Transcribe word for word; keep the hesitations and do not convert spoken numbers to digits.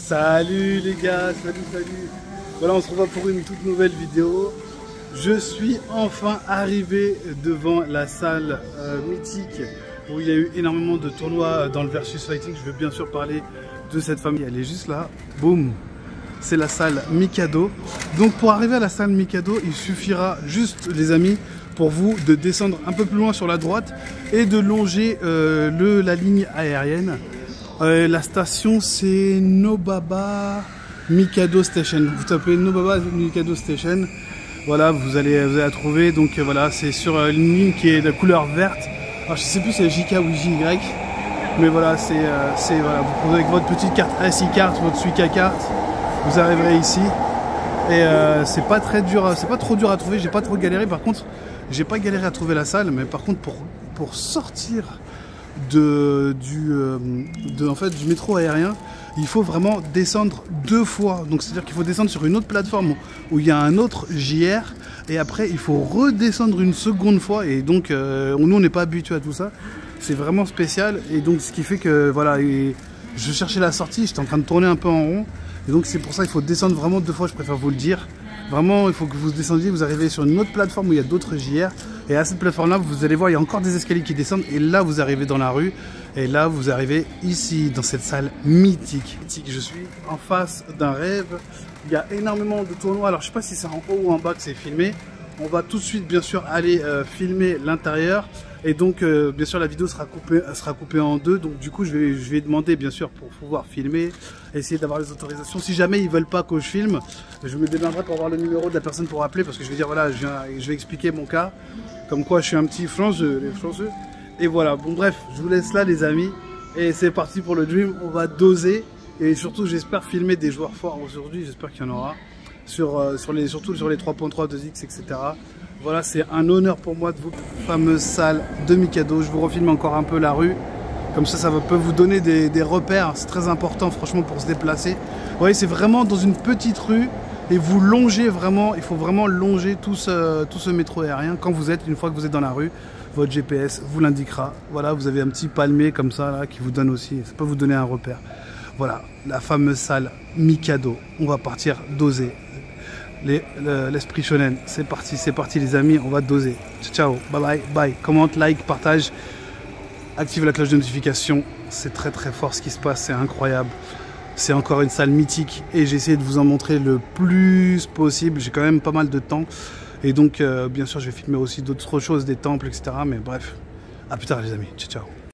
Salut les gars, salut, salut. Voilà, on se retrouve pour une toute nouvelle vidéo. Je suis enfin arrivé devant la salle euh, mythique où il y a eu énormément de tournois dans le versus fighting. Je veux bien sûr parler de cette famille. Elle est juste là. Boum. C'est la salle Mikado. Donc pour arriver à la salle Mikado, il suffira juste, les amis, pour vous de descendre un peu plus loin sur la droite et de longer euh, le, la ligne aérienne. Euh, la station c'est Nobaba Mikado Station. Vous tapez Nobaba Mikado Station. Voilà, vous allez, vous allez la trouver. Donc euh, voilà, c'est sur euh, une ligne qui est de couleur verte. Alors je sais plus si c'est J K ou J Y. Mais voilà, c'est euh, voilà, vous prenez avec votre petite carte S I carte, votre Suica carte. Vous arriverez ici. Et euh, c'est pas très dur, c'est pas trop dur à trouver. J'ai pas trop galéré. Par contre, j'ai pas galéré à trouver la salle. Mais par contre, pour, pour sortir de, du, euh, de, en fait, du métro aérien, il faut vraiment descendre deux fois. Donc c'est à dire qu'il faut descendre sur une autre plateforme où il y a un autre J R et après il faut redescendre une seconde fois. Et donc euh, nous on n'est pas habitué à tout ça, c'est vraiment spécial. Et donc ce qui fait que voilà, et je cherchais la sortie, j'étais en train de tourner un peu en rond. Et donc c'est pour ça qu'il faut descendre vraiment deux fois, je préfère vous le dire. Vraiment, il faut que vous descendiez, vous arrivez sur une autre plateforme où il y a d'autres J R. Et à cette plateforme-là, vous allez voir, il y a encore des escaliers qui descendent. Et là, vous arrivez dans la rue. Et là, vous arrivez ici, dans cette salle mythique. Je suis en face d'un rêve. Il y a énormément de tournois. Alors, je ne sais pas si c'est en haut ou en bas que c'est filmé. On va tout de suite, bien sûr, aller euh, filmer l'intérieur. Et donc, euh, bien sûr, la vidéo sera coupée, sera coupée en deux. Donc, du coup, je vais, je vais demander, bien sûr, pour pouvoir filmer, essayer d'avoir les autorisations. Si jamais ils veulent pas que je filme, je me démarrerai pour avoir le numéro de la personne pour appeler. Parce que je vais dire, voilà, je, viens, je vais expliquer mon cas. Comme quoi, je suis un petit français, les français. Et voilà, bon, bref, je vous laisse là, les amis. Et c'est parti pour le Dream. On va doser. Et surtout, j'espère filmer des joueurs forts aujourd'hui. J'espère qu'il y en aura. Sur, euh, sur les, surtout sur les trois point trois, deux X, et cetera. Voilà, c'est un honneur pour moi de vous, fameuse salle de Mikado. Je vous refilme encore un peu la rue. Comme ça, ça peut vous donner des, des repères. C'est très important, franchement, pour se déplacer. Vous voyez, c'est vraiment dans une petite rue. Et vous longez vraiment, il faut vraiment longer tout ce, tout ce métro aérien. Quand vous êtes, une fois que vous êtes dans la rue, votre G P S vous l'indiquera. Voilà, vous avez un petit palmier comme ça, là, qui vous donne aussi, ça peut vous donner un repère. Voilà, la fameuse salle Mikado. On va partir doser. L'esprit le, shonen, c'est parti, c'est parti les amis, on va doser. Ciao, bye bye, bye. Commente, like, partage, active la cloche de notification. C'est très très fort ce qui se passe, c'est incroyable. C'est encore une salle mythique et j'ai essayé de vous en montrer le plus possible. J'ai quand même pas mal de temps et donc euh, bien sûr je vais filmer aussi d'autres choses, des temples, et cetera. Mais bref, à plus tard les amis, ciao ciao.